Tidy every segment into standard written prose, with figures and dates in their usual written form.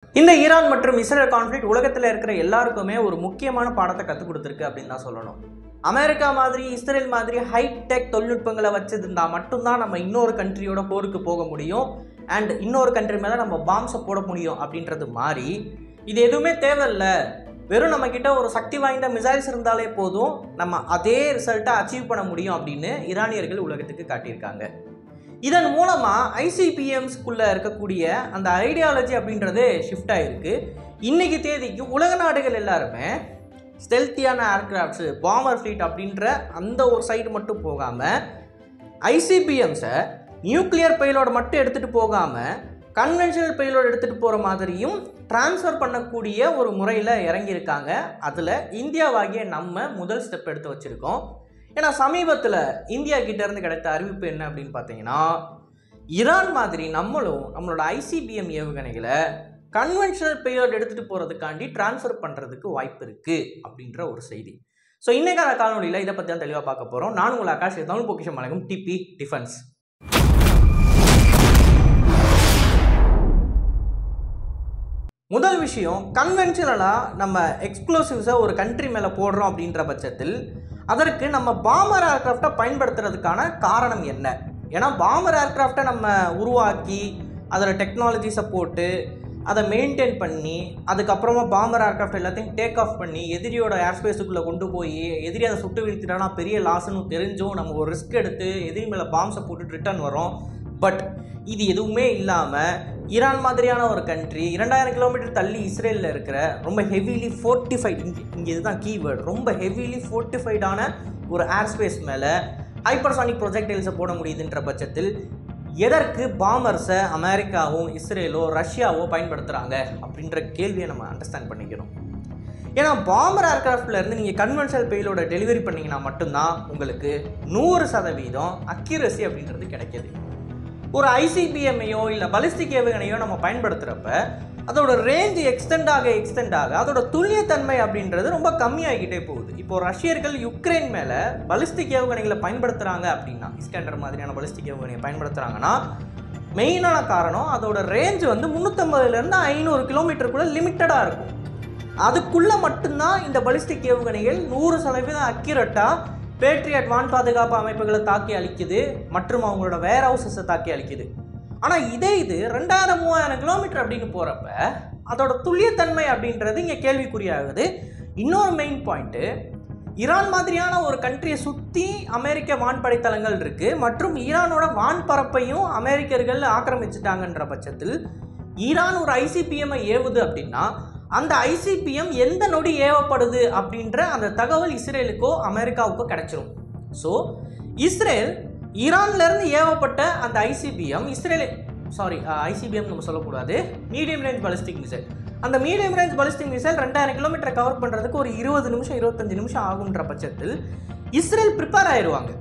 இந்த ஈரான் மற்றும் Israel conflict உலகத்தில் இருக்கிற எல்லாருக்குமே ஒரு முக்கியமான பாடத்தை கற்றுக் கொடுத்துருக்கு அப்படின்னு தான் சொல்லணும். அமெரிக்கா மாதிரி இஸ்ரேல் மாதிரி ஹைடெக் தொழில்நுட்பங்களை வச்சிருந்தா மட்டும்தான் நம்ம இன்னொரு கண்ட்ரியோட போருக்கு போக முடியும் அண்ட் இன்னொரு கண்ட்ரி மேலே நம்ம பாம்ஸை போட முடியும் அப்படின்றது மாதிரி இது எதுவுமே தேவையில்லை. வெறும் நம்மக்கிட்ட ஒரு சக்தி வாய்ந்த மிசைல்ஸ் இருந்தாலே போதும், நம்ம அதே ரிசல்ட்டை அச்சீவ் பண்ண முடியும் அப்படின்னு ஈரானியர்கள் உலகத்துக்கு காட்டியிருக்காங்க. இதன் மூலமாக ஐசிபிஎம்ஸ்குள்ளே இருக்கக்கூடிய அந்த ஐடியாலஜி அப்படின்றது ஷிஃப்ட் ஆகிருக்கு. இன்றைக்கி தேதிக்கு உலக நாடுகள் எல்லாருமே ஸ்டெல்த்தியான ஏர்கிராஃப்ட்ஸு, பாமர் ஃப்ளீட் அப்படின்ற அந்த ஒரு சைடு மட்டும் போகாமல் ஐசிபிஎம்ஸை நியூக்ளியர் பெயிலோடு மட்டும் எடுத்துகிட்டு போகாமல் கன்வென்ஷனல் பெயிலோடு எடுத்துகிட்டு போகிற மாதிரியும் ட்ரான்ஸ்ஃபர் பண்ணக்கூடிய ஒரு முறையில் இறங்கியிருக்காங்க. அதில் இந்தியாவாகிய நம்ம முதல் ஸ்டெப் எடுத்து வச்சுருக்கோம். ஏன்னா சமீபத்தில் இந்தியா கிட்டேருந்து கிடைத்த அறிவிப்பு என்ன அப்படின்னு பார்த்தீங்கன்னா, ஈரான் மாதிரி நம்மளும் நம்மளோட ஐசிபிஎம் ஏவுகணைகளை கன்வென்ஷனல் பேலோட் எடுத்துகிட்டு போகிறதுக்காண்டி ட்ரான்ஸ்ஃபர் பண்ணுறதுக்கு வாய்ப்பு இருக்குது அப்படின்ற ஒரு செய்தி. ஸோ இன்றைக்கான காணொலியில் இதை பற்றி தான் தெளிவாக பார்க்க போகிறோம். நான் உங்கள் ஆகாஷ், தமிழ் பொக்கிஷம் வழங்கும் டிபி டிஃபென்ஸ். முதல் விஷயம், கன்வென்ஷனலாக நம்ம எக்ஸ்ப்ளோசிவ்ஸை ஒரு கண்ட்ரி மேலே போடுறோம் அப்படின்ற பட்சத்தில் அதற்கு நம்ம பாமர் ஏர்க்ராஃப்டை பயன்படுத்துறதுக்கான காரணம் என்ன? ஏன்னா பாமர் ஏர்க்ராஃப்டை நம்ம உருவாக்கி அதில் டெக்னாலஜிஸை போட்டு அதை மெயின்டைன் பண்ணி அதுக்கப்புறமா பாமர் ஏர்க்ராஃப்ட் எல்லாத்தையும் டேக் ஆஃப் பண்ணி எதிரியோட ஏர்ஸ்பேஸுக்குள்ளே கொண்டு போய் எதிரி அதை சுட்டு வீழ்த்திட்டானா பெரிய லாஸ்ன்னு தெரிஞ்சும் நம்ம ஒரு ரிஸ்க் எடுத்து எதிரி மேலே பாம்ஸை போட்டுட்டு ரிட்டர்ன் வரோம். பட் இது எதுவுமே இல்லாமல் ஈரான் மாதிரியான ஒரு கண்ட்ரி 2000 கிலோமீட்டர் தள்ளி இஸ்ரேலில் இருக்கிற ரொம்ப ஹெவிலி ஃபோர்ட்டிஃபைட், இங்கே இதுதான் கீவேர்டு, ரொம்ப ஹெவிலி ஃபோர்ட்டிஃபைடான ஒரு ஏர்ஸ்பேஸ் மேலே ஹைப்பர்சானிக் ப்ரொஜெக்டைல்ஸை போட முடியுதுன்ற பட்சத்தில் எதற்கு பாமர்ஸை அமெரிக்காவும் இஸ்ரேலோ ரஷ்யாவோ பயன்படுத்துகிறாங்க அப்படின்ற கேள்வியை நம்ம அண்டர்ஸ்டாண்ட் பண்ணிக்கணும். ஏன்னா பாமர் ஏர்க்ராஃப்ட்லேருந்து நீங்கள் கன்வென்ஷனல் பெயிலோட டெலிவரி பண்ணிங்கன்னா மட்டும்தான் உங்களுக்கு 100% அக்யூரசி அப்படின்றது கிடைக்கிது. ஒரு ஐசிபிஎம்ஐயோ இல்லை பலிஸ்டிக் ஏவுகணையோ நம்ம பயன்படுத்துகிறப்ப அதோட ரேஞ்ச் எக்ஸ்டெண்ட் ஆக அதோட துல்லியத்தன்மை அப்படின்றது ரொம்ப கம்மியாகிக்கிட்டே போகுது. இப்போது ரஷ்யர்கள் யுக்ரைன் மேலே பலிஸ்டிக் ஏவுகணைகளை பயன்படுத்துகிறாங்க அப்படின்னா, இஸ்கண்டர் மாதிரியான பலிஸ்டிக் ஏவுகணையை பயன்படுத்துகிறாங்கன்னா மெயினான காரணம் அதோட ரேஞ்ச் 350லேருந்து 500 கிலோமீட்டருக்குள்ளே லிமிட்டடாக இருக்கும். அதுக்குள்ளே மட்டும்தான் இந்த பலிஸ்டிக் ஏவுகணைகள் 100% அக்யூரேட்டாக பேட்ரியட் வான் பாதுகாப்பு அமைப்புகளை தாக்கி அழிக்குது மற்றும் அவங்களோட வேர் ஹவுசஸை தாக்கி அழிக்குது. ஆனால் இது 2000-3000 கிலோமீட்டர் அப்படின்னு போகிறப்ப அதோட துல்லியத்தன்மை அப்படின்றது இங்கே கேள்விக்குறியாகுது. இன்னொரு மெயின் பாயிண்ட்டு, ஈரான் மாதிரியான ஒரு கண்ட்ரியை சுற்றி அமெரிக்க வான்படை தளங்கள் இருக்குது மற்றும் ஈரானோட வான்பரப்பையும் அமெரிக்கர்கள் ஆக்கிரமிச்சிட்டாங்கன்ற பட்சத்தில் ஈரான் ஒரு ஐசிபிஎம்ஐ ஏவுது அப்படின்னா அந்த ஐசிபிஎம் எந்த நொடி ஏவப்படுது அப்படின்ற அந்த தகவல் இஸ்ரேலுக்கோ அமெரிக்காவுக்கோ கிடைச்சிரும். ஸோ இஸ்ரேல் ஈரான்லேருந்து ஏவப்பட்ட அந்த ஐசிபிஎம் ஐசிபிஎம் நம்ம சொல்லக்கூடாது, மீடியம் ரேஞ்ச் பலிஸ்டிக் மிசைல், அந்த medium range ballistic missile 2000 kilometre cover பண்ணுறதுக்கு ஒரு 20 நிமிஷம் 25 நிமிஷம் ஆகுன்ற பட்சத்தில் இஸ்ரேல் ப்ரிப்பேர் ஆயிடுவாங்க.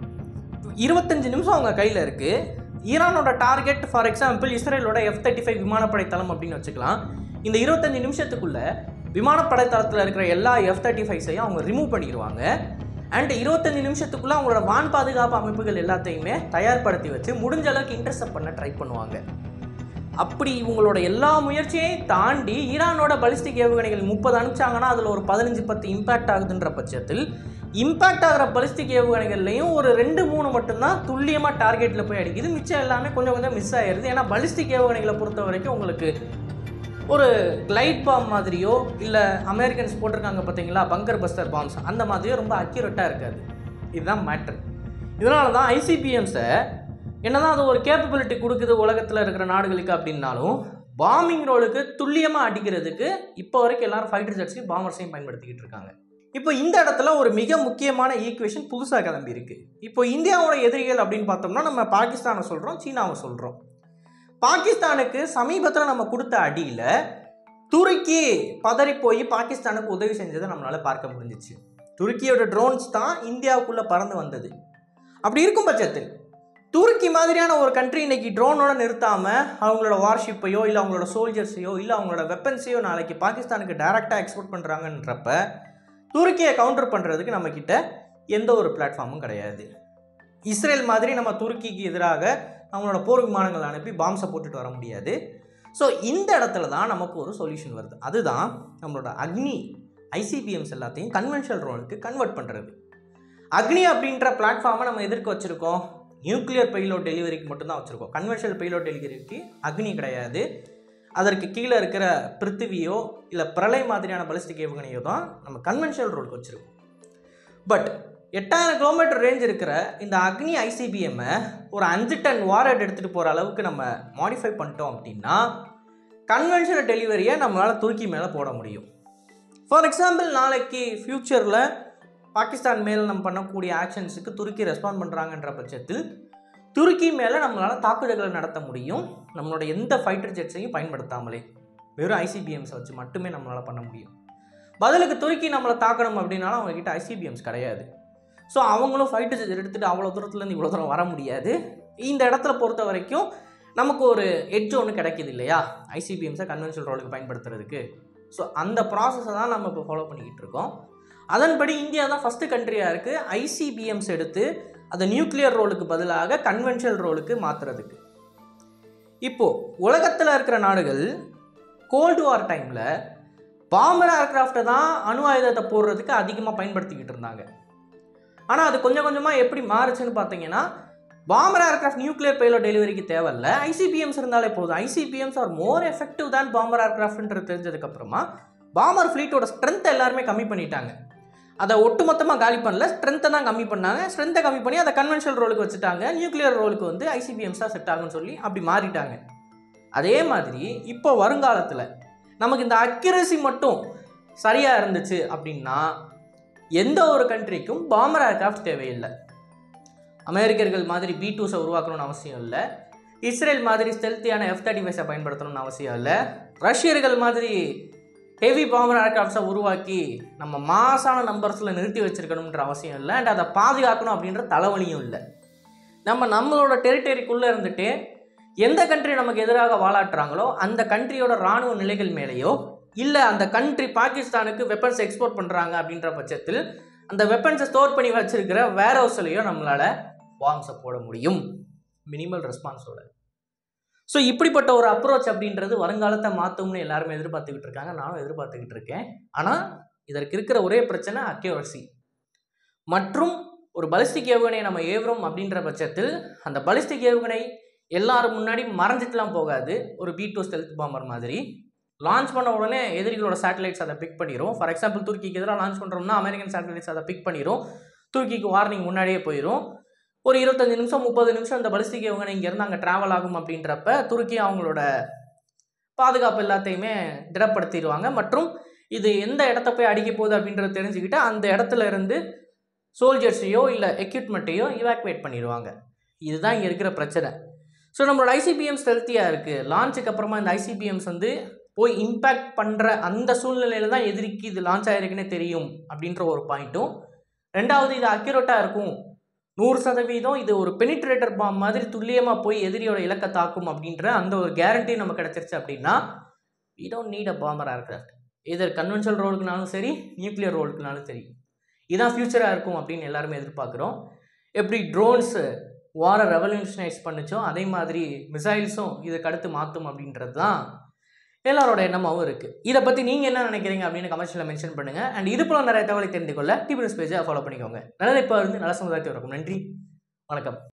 25 நிமிஷம் அவங்க கையில் இருக்குது. ஈரானோட டார்கெட் ஃபார் எக்ஸாம்பிள் இஸ்ரேலோட F-35 விமானப்படை தளம் அப்படின்னு வச்சுக்கலாம். இந்த 25 நிமிஷத்துக்குள்ளே விமானப்படை தளத்தில் இருக்கிற எல்லா F-35ஐயும் அவங்க ரிமூவ் பண்ணிடுவாங்க. அண்ட் 25 நிமிஷத்துக்குள்ளே அவங்களோட வான் பாதுகாப்பு அமைப்புகள் எல்லாத்தையுமே தயார்படுத்தி வச்சு முடிஞ்ச அளவுக்கு இன்டர்செப்ட் பண்ண ட்ரை பண்ணுவாங்க. அப்படி இவங்களோட எல்லா முயற்சியையும் தாண்டி ஈரானோட பலிஸ்டிக் ஏவுகணைகள் 30 அனுப்பிச்சாங்கன்னா அதில் ஒரு 15-10 இம்பேக்ட் ஆகுதுன்ற பட்சத்தில் இம்பேக்ட் ஆகிற பலிஸ்டிக் ஏவுகணைகள்லையும் ஒரு 2-3 மட்டும்தான் துல்லியமாக டார்கெட்டில் போய் அடிக்குது. மிச்சம் எல்லாமே கொஞ்சம் மிஸ் ஆகிடுது. ஏன்னா பலிஸ்டிக் ஏவுகணைகளை பொறுத்த வரைக்கும் உங்களுக்கு ஒரு கிளைட் பாம் மாதிரியோ இல்லை அமெரிக்கன்ஸ் போட்டிருக்காங்க பார்த்தீங்களா பங்கர் பஸ்டர் பாம்ஸ், அந்த மாதிரியோ ரொம்ப அக்யூரேட்டாக இருக்காது. இதுதான் மேட்ரு. இதனால தான் ஐசிபிஎம்ஸை என்னதான் அது ஒரு கேப்பபிலிட்டி கொடுக்குது உலகத்தில் இருக்கிற நாடுகளுக்கு அப்படின்னாலும் பாம்பிங் ரோலுக்கு துல்லியமாக அடிக்கிறதுக்கு இப்போ வரைக்கும் எல்லாரும் ஃபைட்டர் ஜெட்ஸையும் பாமர்ஸையும் பயன்படுத்திக்கிட்டு இருக்காங்க. இப்போ இந்த இடத்துல ஒரு மிக முக்கியமான ஈக்குவேஷன் புதுசாக கிளம்பி இருக்கு. இப்போ இந்தியாவோட எதிரிகள் அப்படின்னு பார்த்தோம்னா நம்ம பாகிஸ்தானை சொல்கிறோம், சீனாவை சொல்கிறோம். பாகிஸ்தானுக்கு சமீபத்தில் நம்ம கொடுத்த அடியில் துருக்கி பதறி போய் பாகிஸ்தானுக்கு உதவி செஞ்சதை நம்மளால் பார்க்க முடிஞ்சிச்சு. துருக்கியோட ட்ரோன்ஸ் தான் இந்தியாவுக்குள்ளே பறந்து வந்தது. அப்படி இருக்கும் பட்சத்தில் துருக்கி மாதிரியான ஒரு கண்ட்ரி இன்னைக்கு ட்ரோனோட நிறுத்தாமல் அவங்களோட வார்ஷிப்பையோ இல்லை அவங்களோட சோல்ஜர்ஸையோ இல்லை அவங்களோட வெப்பன்ஸையோ நாளைக்கு பாகிஸ்தானுக்கு டைரெக்டாக எக்ஸ்போர்ட் பண்ணுறாங்கன்றப்ப துருக்கியை கவுண்டர் பண்ணுறதுக்கு நம்மக்கிட்ட எந்த ஒரு பிளாட்ஃபார்மும் கிடையாது. இஸ்ரேல் மாதிரி நம்ம துருக்கிக்கு எதிராக அவங்களோட போர் விமானங்கள் அனுப்பி பாம்ஸை போட்டுட்டு வர முடியாது. ஸோ இந்த இடத்துல தான் நமக்கு ஒரு சொல்யூஷன் வருது. அதுதான் நம்மளோட அக்னி ஐசிபிஎம்ஸ் எல்லாத்தையும் கன்வென்ஷனல் ரோலுக்கு கன்வெர்ட் பண்ணுறது. அக்னி அப்படின்ற பிளாட்ஃபார்மை நம்ம எதற்கு வச்சுருக்கோம்? நியூக்ளியர் பெய்லோட் டெலிவரிக்கு மட்டும்தான் வச்சுருக்கோம். கன்வென்ஷனல் பெய்லோட் டெலிவரிக்கு அக்னி கிடையாது. அதற்கு கீழே இருக்கிற பிருத்திவியோ இல்லை பிரளய் மாதிரியான பலிஸ்டிக் ஏவுகணையோ தான் நம்ம கன்வென்ஷனல் ரோலுக்கு வச்சுருக்கோம். பட் 8000 கிலோமீட்டர் ரேஞ்ச் இருக்கிற இந்த அக்னி ஐசிபிஎம்மை ஒரு 5 டன் வாரட் எடுத்துகிட்டு போகிற அளவுக்கு நம்ம மாடிஃபை பண்ணிட்டோம் அப்படின்னா கன்வென்ஷனல் டெலிவரியை நம்மளால் துருக்கி மேலே போட முடியும். ஃபார் எக்ஸாம்பிள், நாளைக்கு ஃப்யூச்சரில் பாகிஸ்தான் மேலே நம்ம பண்ணக்கூடிய ஆக்ஷன்ஸுக்கு துருக்கி ரெஸ்பாண்ட் பண்ணுறாங்கன்ற பட்சத்தில் துருக்கி மேலே நம்மளால் தாக்குதல்களை நடத்த முடியும். நம்மளோட எந்த ஃபைட்டர் ஜெட்ஸையும் பயன்படுத்தாமலே வெறும் ஐசிபிஎம்ஸை வச்சு மட்டுமே நம்மளால் பண்ண முடியும். பதிலுக்கு துருக்கி நம்மளை தாக்கணும் அப்படின்னாலும் அவங்கக்கிட்ட ஐசிபிஎம்ஸ் கிடையாது. ஸோ அவங்களும் ஃபைட்டர் ஜெட் எடுத்துகிட்டு அவ்வளோ தூரத்துலேருந்து இவ்வளோ தூரம் வர முடியாது. இந்த இடத்துல பொறுத்த வரைக்கும் நமக்கு ஒரு எட்ஜ் ஒன்று கிடைக்கிது இல்லையா, ஐசிபிஎம்ஸை கன்வென்ஷனல் ரோலுக்கு பயன்படுத்துறதுக்கு. ஸோ அந்த ப்ராசஸை தான் நம்ம இப்போ ஃபாலோ பண்ணிக்கிட்டு இருக்கோம். அதன்படி இந்தியா தான் ஃபஸ்ட்டு கண்ட்ரியாக இருக்குது ஐசிபிஎம்ஸ் எடுத்து அதை நியூக்ளியர் ரோலுக்கு பதிலாக கன்வென்ஷனல் ரோலுக்கு மாற்றுறதுக்கு. இப்போது உலகத்தில் இருக்கிற நாடுகள் கோல்டு வார் டைமில் பாம்பர் ஏர்க்ராஃப்டை தான் அணு ஆயுதத்தை போடுறதுக்கு அதிகமாக பயன்படுத்திக்கிட்டு இருந்தாங்க. ஆனால் அது கொஞ்சம் கொஞ்சமாக எப்படி மாறுச்சுன்னு பார்த்தீங்கன்னா, பாம்பர் ஏர்க்ராஃப்ட் நியூக்ளியர் பெய்லோட் டெலிவரிக்கு தேவையில்லை, ஐசிபிஎம்ஸ் இருந்தாலே போதும். ஐசிபிஎம்ஸ் ஆர் மோர் எஃபெக்டிவ் தான் பாம்பர் ஏர்க்ராஃப்ட்ன்றது தெரிஞ்சதுக்கப்புறமா பாம்பர் ஃப்ளீட்டோட ஸ்ட்ரென்த்தை எல்லாருமே கம்மி பண்ணிட்டாங்க. அதை ஒட்டுமொத்தமாக காலி பண்ணல, ஸ்ட்ரென்த்தை தான் கம்மி பண்ணாங்க. ஸ்ட்ரென்த்தை கம்மி பண்ணி அதை கன்வென்ஷனல் ரோலுக்கு வச்சுட்டாங்க. நியூக்ளியர் ரோலுக்கு வந்து ஐசிபிஎம்ஸ் தான் செட் ஆகும்னு சொல்லி அப்படி மாறிட்டாங்க. அதே மாதிரி இப்போ வருங்காலத்தில் நமக்கு இந்த அக்யூரசி மட்டும் சரியாக இருந்துச்சு அப்படின்னா எந்த ஒரு கண்ட்ரிக்கும் பாம்பர் ஏர்க்ராஃப்ட் தேவையில்லை. அமெரிக்கர்கள் மாதிரி B2s உருவாக்கணும்னு அவசியம் இல்லை. இஸ்ரேல் மாதிரி ஸ்டெல்த்தியான F-35 பயன்படுத்தணும்னு அவசியம் இல்லை. ரஷ்யர்கள் மாதிரி ஹெவி பாம்பர் ஏர்க்ராஃப்ட்ஸை உருவாக்கி நம்ம மாசான நம்பர்ஸில் நிறுத்தி வச்சுருக்கணுன்ற அவசியம் இல்லை. அண்ட் அதை பாதுகாக்கணும் அப்படின்ற தலைவலியும் இல்லை. நம்மளோட டெரிட்டரிக்குள்ளே இருந்துட்டு எந்த கண்ட்ரி நமக்கு எதிராக வாலாட்டுறாங்களோ அந்த கண்ட்ரியோட இராணுவ நிலைகள் மேலேயோ இல்லை அந்த கண்ட்ரி பாகிஸ்தானுக்கு வெப்பன்ஸ் எக்ஸ்போர்ட் பண்ணுறாங்க அப்படின்ற பட்சத்தில் அந்த வெப்பன்ஸை ஸ்டோர் பண்ணி வச்சுருக்கிற வேர் ஹவுஸ்லையோ நம்மளால் பாம்ஸை போட முடியும் மினிமல் ரெஸ்பான்ஸோட. ஸோ இப்படிப்பட்ட ஒரு அப்ரோச் அப்படின்றது வருங்காலத்தை மாற்றும்னு எல்லாருமே எதிர்பார்த்துக்கிட்டு இருக்காங்க, நானும் எதிர்பார்த்துக்கிட்டு இருக்கேன். ஆனால் இதற்கு இருக்கிற ஒரே பிரச்சனை அக்யூரசி. மற்றும் ஒரு பலிஸ்டிக் ஏவுகணையை நம்ம ஏவுறோம் அப்படின்ற பட்சத்தில் அந்த பலிஸ்டிக் ஏவுகணை எல்லாரும் முன்னாடி மறைஞ்சிட்டுலாம் போகாது. ஒரு B2 ஸ்டெல்த் பாம்பர் மாதிரி லான்ச் பண்ண உடனே எதிரிகளோட சேட்டலைட்ஸ் அதை பிக் பண்ணிடும். ஃபார் எக்ஸாம்பிள், துருக்கிக்கு எதிராக லான்ச் பண்ணுறோம்னா அமெரிக்கன் சேட்டலைட்ஸ் அதை பிக் பண்ணிடும். துருக்கிக்கு வார்னிங் முன்னாடியே போயிடும். ஒரு 25 நிமிஷம் 30 நிமிஷம் இந்த பலிஸ்டிக் ஏவுகணை இங்கேருந்து அங்கே ட்ராவல் ஆகும் அப்படின்றப்ப துருக்கி அவங்களோட பாதுகாப்பு எல்லாத்தையுமே திடப்படுத்திடுவாங்க. மற்றும் இது எந்த இடத்த போய் அடிக்க போகுது அப்படின்றத தெரிஞ்சுக்கிட்டு அந்த இடத்துல இருந்து சோல்ஜர்ஸையோ இல்லை எக்யூப்மெண்ட்டையோ இவாக்குவேட் பண்ணிடுவாங்க. இதுதான் இங்கே இருக்கிற பிரச்சனை. ஸோ நம்மளோட ஐசிபிஎம்ஸ் ஹெல்த்தியாக இருக்குது. லான்ச்சுக்கு அப்புறமா இந்த ஐசிபிஎம்ஸ் வந்து போய் இம்பேக்ட் பண்ணுற அந்த சூழ்நிலையில் தான் எதிரிக்கு இது லான்ச் ஆகிருக்குன்னே தெரியும் அப்படின்ற ஒரு பாயிண்ட்டும். ரெண்டாவது, இது அக்யூரேட்டாக இருக்கும் 100%. இது ஒரு பெனிட்ரேட்டர் பாம் மாதிரி துல்லியமாக போய் எதிரியோட இலக்கை தாக்கும் அப்படின்ற அந்த ஒரு கேரண்டி நமக்கு கிடச்சிருச்சு அப்படின்னா we don't need a bomber aircraft. Either conventional ரோலுக்குனாலும் சரி, நியூக்ளியர் ரோலுக்குனாலும் சரி, இதுதான் ஃபியூச்சராக இருக்கும் அப்படின்னு எல்லாருமே எதிர்பார்க்குறோம். எப்படி ட்ரோன்ஸ் வாரை ரெவல்யூஷனைஸ் பண்ணிச்சோ அதே மாதிரி மிசைல்ஸும் இதுக்கு அடுத்து மாற்றும் அப்படின்றது தான் எல்லாரோட எண்ணமாகவும் இருக்குது. இதை பற்றி நீங்கள் என்ன நினைக்கிறீங்க அப்படின்னு கமெண்ட்ஸில் மென்ஷன் பண்ணுங்கள். அண்ட் இது போல நிறைய தகவலை தெரிந்து கொள்ள டிபி நியூஸ் பேஜை ஃபாலோ பண்ணிக்கோங்க. நல்ல இப்போ இருந்து நல்ல சமுதாயத்தை இருக்கும். நன்றி, வணக்கம்.